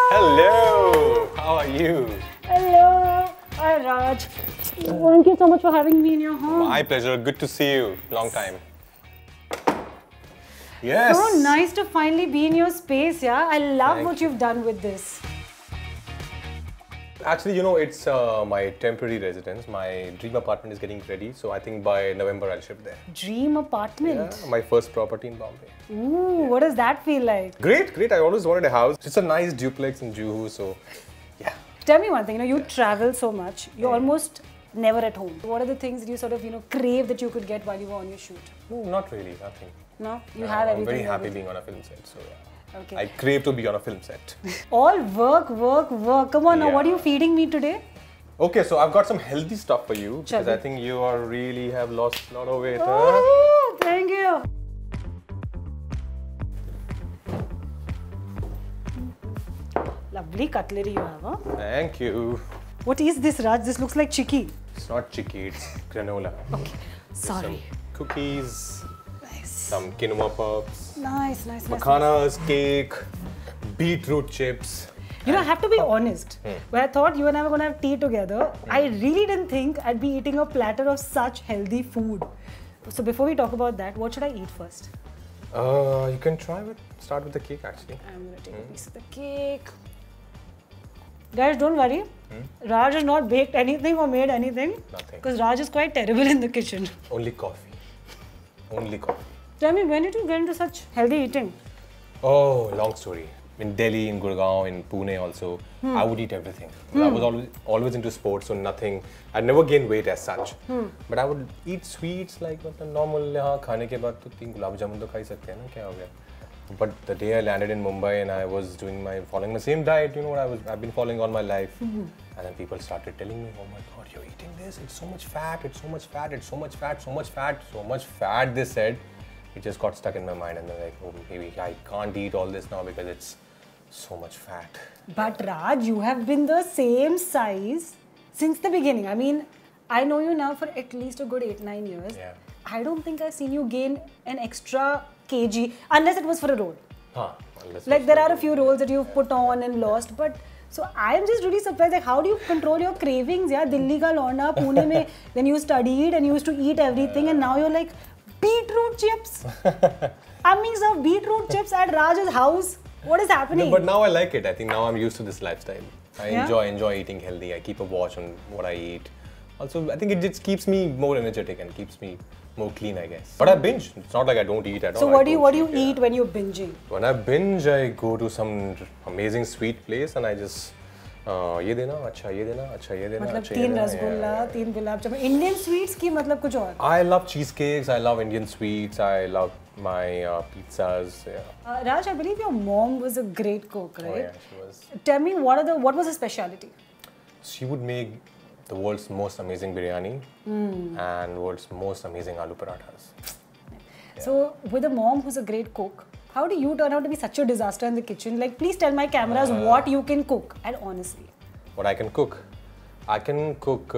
Hello! How are you? Hello! Hi Raj. Thank you so much for having me in your home. My pleasure. Good to see you. Long time. Yes! So nice to finally be in your space, yeah? I love what you've done with this. Actually, you know, it's my temporary residence. My dream apartment is getting ready, so I think by November I'll shift there. Dream apartment? Yeah, my first property in Bombay. Ooh, what does that feel like? Great, great. I always wanted a house. It's a nice duplex in Juhu, so yeah. Tell me one thing, you travel so much, you're almost never at home. What are the things that you sort of, crave that you could get while you were on your shoot? No, not really, nothing. No? You have everything? I'm very happy being on a film set, so yeah. Okay. I crave to be on a film set. All work, work, work. Come on now, what are you feeding me today? Okay, so I've got some healthy stuff for you because Chalo. I think you are really have lost a lot of weight. Oh, thank you. Lovely cutlery you have, huh? Thank you. What is this, Raj? This looks like chicky. It's not chicky, it's granola. Okay, sorry. Some cookies, Nice. some quinoa puffs, Nice, nice, nice. makhanas, cake, beetroot chips. I have to be honest. When I thought you and I were going to have tea together, I really didn't think I'd be eating a platter of such healthy food. So before we talk about that, what should I eat first? You can start with the cake actually. I'm going to take a piece of the cake. Guys, don't worry. Raj has not baked anything or made anything. Nothing. Because Raj is quite terrible in the kitchen. Only coffee. Only coffee. Tell me, when did you get into such healthy eating? Oh, long story. In Delhi, in Gurgaon, in Pune also, I would eat everything. I was always into sports, so nothing. I never gained weight as such. But I would eat sweets like normal. यहाँ खाने के बाद तो 3 गुलाब जामुन तो खा ही सकते हैं ना, क्या हो गया? But the day I landed in Mumbai and I was following the same diet, I've been following all my life. And then people started telling me, oh my God, you're eating this, it's so much fat, it's so much fat, it's so much fat, so much fat, so much fat, they said. It just got stuck in my mind and then like, oh, maybe I can't eat all this now because it's so much fat. But Raj, you have been the same size since the beginning. I mean, I know you now for at least a good 8-9 years. Yeah. I don't think I've seen you gain an extra kg unless it was for a role. Like there are a few roles that you've put on and lost, but so I'm just really surprised. Like, how do you control your cravings? Yeah, Delhi ka launa, Pune mein. Then you studied and you used to eat everything, and now you're like beetroot chips. I mean, serve beetroot chips at Raj's house. What is happening? No, but now I like it. I think now I'm used to this lifestyle. I Yeah? enjoy eating healthy. I keep a watch on what I eat. Also, I think it just keeps me more energetic and keeps me more clean, I guess. But I binge. It's not like I don't eat at all. So what do you eat when you're binging? When I binge, I go to some amazing sweet place and I just ये देना, अच्छा ये देना, अच्छा ये देना, मतलब अच्छा ये 3 देना. रसगुल्ला, 3 गुलाब जामुन. Indian sweets की मतलब कुछ और? I love cheesecakes. I love Indian sweets. I love my pizzas. Yeah. Raj, I believe your mom was a great cook, right? Oh yeah, she was. Tell me, what was her speciality? She would make the world's most amazing biryani and world's most amazing aloo parathas. So, with a mom who's a great cook, how do you turn out to be such a disaster in the kitchen? Like, please tell my cameras what you can cook, and honestly. What I can cook? I can cook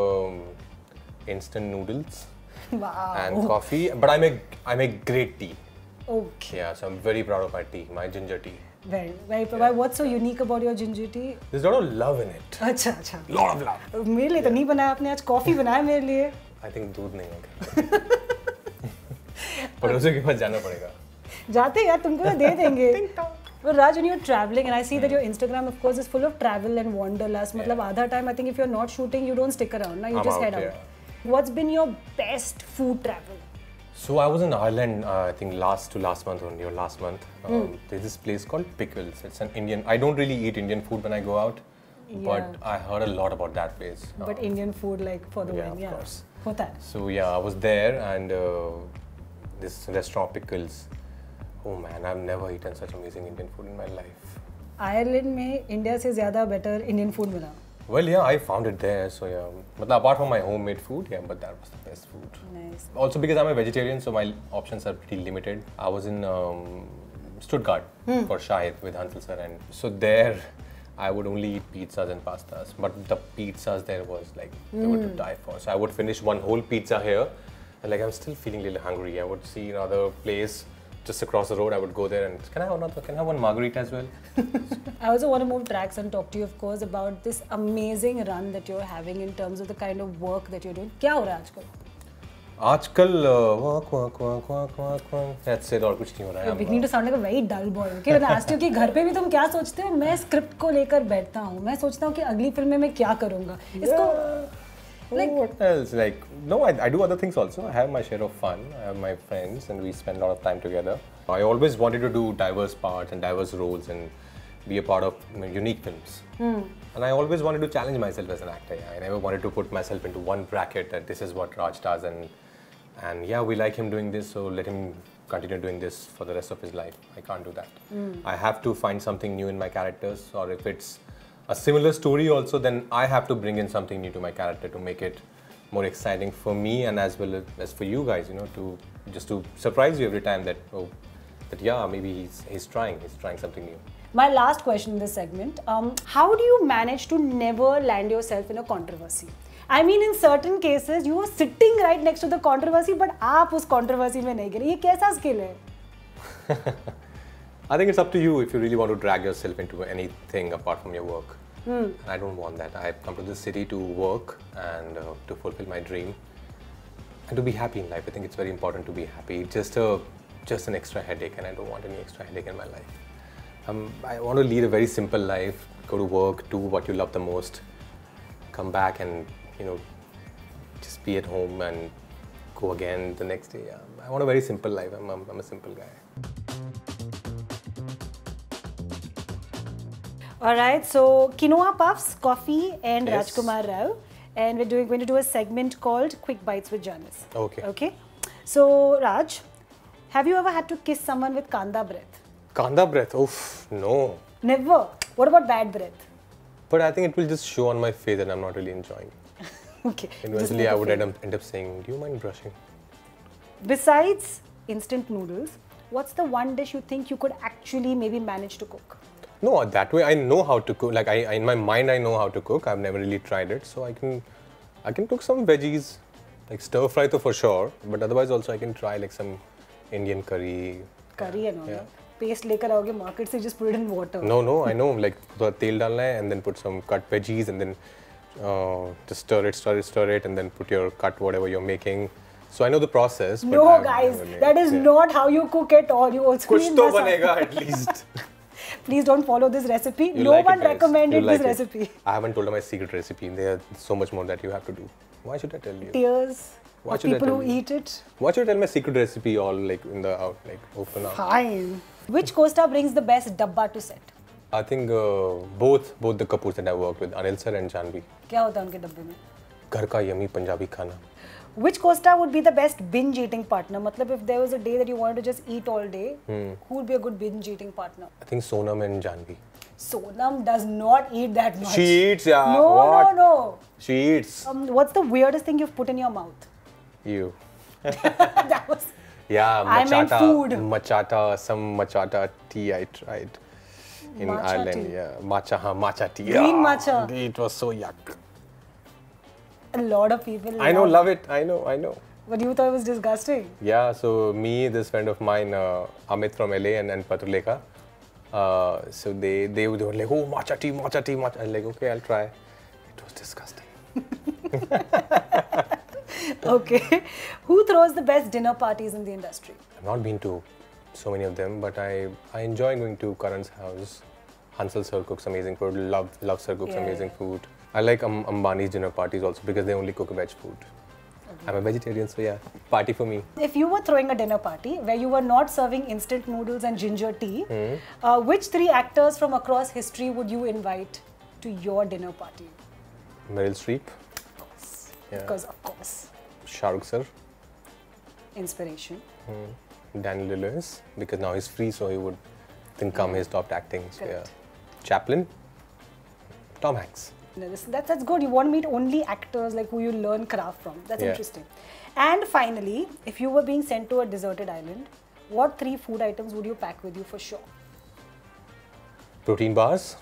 instant noodles Wow. and coffee, but I make great tea. Okay. Yeah, so I'm very proud of my tea, my ginger tea. Very, very. Yeah. What's so unique about your ginger tea? There's a lot of love in it. अच्छा अच्छा. Lot of love. मेरे लिए तो नहीं बनाया आपने आज coffee बनाया मेरे लिए. I think दूध नहीं होगा. पड़ोसियों के पास जाना पड़ेगा. जाते यार तुमको ना दे देंगे. Well, Raj, when you're traveling, and I see that your Instagram, of course, is full of travel and wanderlust. मतलब आधा time, I think if you're not shooting, you don't stick around. You just head out. What's been your best food travel? So I was in Ireland, I think last month only, or last month. There's this place called Pickles. It's an Indian. I don't really eat Indian food when I go out, but I heard a lot about that place. But Indian food, like for the win, of course. होता है. So yeah, I was there and this restaurant Pickles. Oh man, I've never eaten such amazing Indian food in my life. Ireland में India से ज़्यादा better Indian food मिला. Well, yeah, I found it there. So yeah, but apart from my homemade food, yeah, but that was the best food. Nice. Also because I'm a vegetarian, so my options are pretty limited. I was in Stuttgart for Shahid with Hansel sir, and so there I would only eat pizzas and pastas. But the pizzas there was like they were to die for. So I would finish one whole pizza here, and like I'm still feeling a little hungry. I would see another place just across the road, I would go there and can I have another? Can I have one margarita as well? I also want to move tracks and talk to you, of course, about this amazing run that you're having in terms of the kind of work that you're doing. क्या हो रहा है आजकल? आजकल that's it और कुछ नहीं हो रहा है. You're beginning to sound like a very dull boy. Okay, when I asked you कि घर पे भी तुम क्या सोचते हो? मैं स्क्रिप्ट को लेकर बैठता हूँ. मैं सोचता हूँ कि अगली फिल्म में मैं क्या करूँगा. इसको like what else? Like no, I do other things also. I have my share of fun. I have my friends, and we spend a lot of time together. I always wanted to do diverse parts and diverse roles and be a part of unique films. And I always wanted to challenge myself as an actor. Yeah. I never wanted to put myself into one bracket that this is what Raj does and yeah, we like him doing this, so let him continue doing this for the rest of his life. I can't do that. I have to find something new in my characters, or if it's a similar story also, then I have to bring in something new to my character to make it more exciting for me and as well as for you guys, you know, to just to surprise you every time that, oh, that yeah, maybe he's trying something new. My last question in this segment, how do you manage to never land yourself in a controversy? I mean, in certain cases, you were sitting right next to the controversy, but आप उस controversy में नहीं गिरे. ये कैसा skill है? I think it's up to you if you really want to drag yourself into anything apart from your work. I don't want that. I've come to this city to work and to fulfill my dream and to be happy in life. I think it's very important to be happy. Just an extra headache, and I don't want any extra headache in my life. I want to lead a very simple life, go to work, do what you love the most, come back and, you know, just be at home and go again the next day. I want a very simple life. I'm a simple guy. Alright, so quinoa puffs, coffee and Yes. Rajkummar Rao, and we're going to do a segment called Quick Bites with Janice. Okay. Okay. So Raj, have you ever had to kiss someone with kanda breath? Kanda breath? Oof, no. Never. What about bad breath? But I think it will just show on my face that I'm not really enjoying it. Okay. Eventually, I would end up saying, do you mind brushing? Besides instant noodles, what's the one dish you think you could actually maybe manage to cook? No, that way I know how to cook. Like in my mind, I know how to cook. I've never really tried it, so I can cook some veggies, like stir fry to for sure. But otherwise, also I can try like some Indian curry. Curry and all. Yeah. Paste lekar aoge market se, just put it in water. No, I know. Like the tel dalna hai and then put some cut veggies and then just stir it, and then put your cut whatever you're making. So I know the process. But No, guys, that is not how you cook at all. You also Kuch need to masala. banega at least. Please don't follow this recipe. You No like one it, guys. recommended You like this it. recipe. I haven't told her my secret recipe. There's so much more that you have to do. Why should I tell you? Tears Why of should I people tell who you? eat it. Why should I tell my secret recipe all like in the out, like open up? Fine. Which co-star brings the best dabba to set? I think both the Kapoors that I worked with, Anil sir and Janvi. क्या होता है उनके डब्बे में? घर का yummy Punjabi khana. Which co-star would be the best binge eating partner? मतलब if there was a day that you wanted to just eat all day, who would be a good binge eating partner? I think Sonam and Janvi. Sonam does not eat that much. She eats, yeah. No, what? no. She eats. What's the weirdest thing you've put in your mouth? You. That was. Yeah, I meant food. Some matcha tea I tried in Matcha Ireland. tea. Yeah, matcha tea. Green Yeah, matcha. It was so yuck. A lot of people. I know, love it. I know. But you thought it was disgusting. Yeah, so me, this friend of mine, Amit from LA and Patruleka, so they were like, oh, matcha tea. I'm like, okay, I'll try. It was disgusting. Okay. Who throws the best dinner parties in the industry? I've not been to so many of them, but I enjoy going to Karan's house. Hansal sir cooks amazing food. Love sir cooks amazing food. I like Ambani's dinner parties also because they only cook veg food. I'm a vegetarian, so yeah, party for me. If you were throwing a dinner party where you were not serving instant noodles and ginger tea, which three actors from across history would you invite to your dinner party? Meryl Streep. Of course. Yeah. Because of course. Shah Rukh sir. Inspiration. Daniel Lewis, because now he's free, so he would think come he stopped acting. So yeah. Correct. Chaplin. Tom Hanks. No, that's good. You want to meet only actors like who you learn craft from. That's Yeah. interesting. And finally, if you were being sent to a deserted island, what three food items would you pack with you for sure? Protein bars.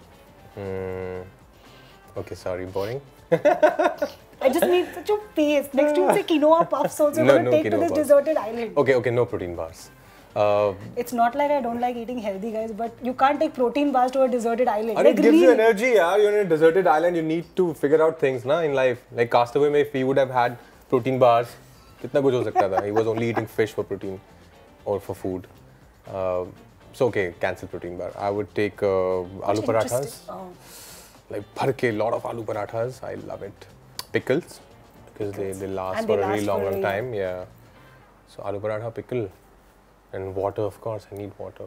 Okay, sorry, boring. I just need such a pace. Next you say quinoa puffs also. No, You're going to take to quinoa this puffs. deserted island. Okay, no protein bars. It's not like I don't like eating healthy, guys, but you can't take protein bars to a deserted island. And like, it gives you really. energy, yeah. You're in a deserted island, you need to figure out things na, in life. Like Castaway, if he would have had protein bars, kitna kuch ho sakta tha. He was only eating fish for protein or for food. So okay, cancel protein bar. I would take aloo parathas. Oh. Like bhar ke, lot of aloo parathas. I love it. Pickles, because they last for a really long time. Yeah. So aloo paratha, pickle, and water. Of course, I need water.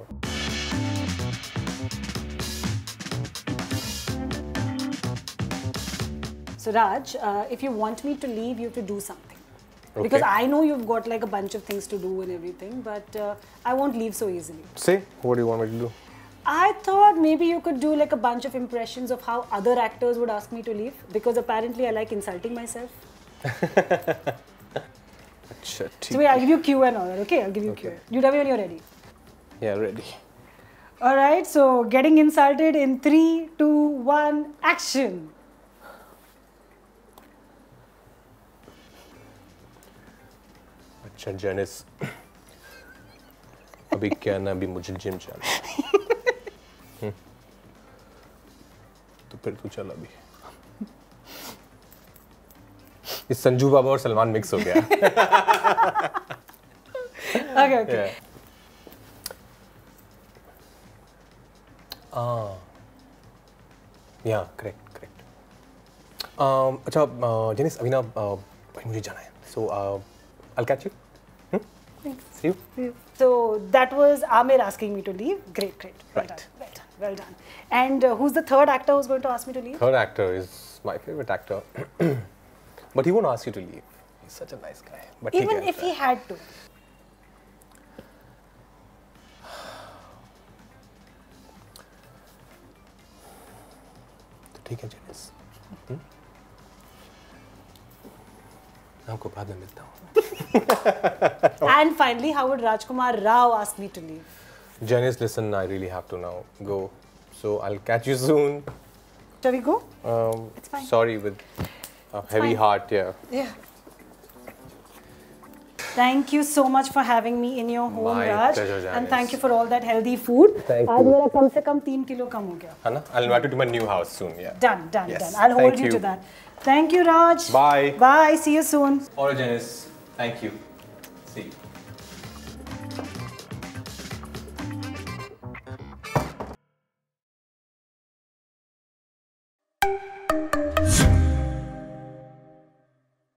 So Raj, if you want me to leave, you have to do something. Okay. Because I know you've got like a bunch of things to do and everything, but I won't leave so easily. Say, what do you want me to do? I thought maybe you could do like a bunch of impressions of how other actors would ask me to leave, because apparently I like insulting myself. So wait, I'll give you cue and all that, okay? I'll give you cue. You tell me when you're ready. Yeah, ready. Alright, so getting insulted in 3, 2, 1, action! अच्छा Janice, अभी क्या ना अभी मुझे gym जाना है तो फिर तू चल अभी इस संजू बाबा और सलमान मिक्स हो गया Okay. Yeah, correct. अच्छा Janice, अभी ना भाई मुझे जाना है, so I'll catch you. Thanks. See you. So that was Amir asking me to leave. Great. Right. Well done. And who's the third actor who's going to ask me to leave? Third actor is my favorite actor, but he won't ask you to leave. He's such a nice guy. But Even if he had to. ठीक है Janice. आपको बाद में मिलता हूँ. And finally, how would Rajkummar Rao ask me to leave? Janice, listen, I really have to now go. So I'll catch you soon. Shall we go? It's fine. Sorry, with a heavy heart, yeah. Yeah. Thank you so much for having me in your home, My Raj. pleasure, Janice. And thank you for all that healthy food. Thank आज you. मेरा कम से कम 3 kilo कम हो गया. है ना? I'll invite you to my new house soon, yeah. Done. Yes. I'll hold Thank you you to that. Thank you, Raj. Bye. Bye. See you soon. All right, Janice. Thank you. See you.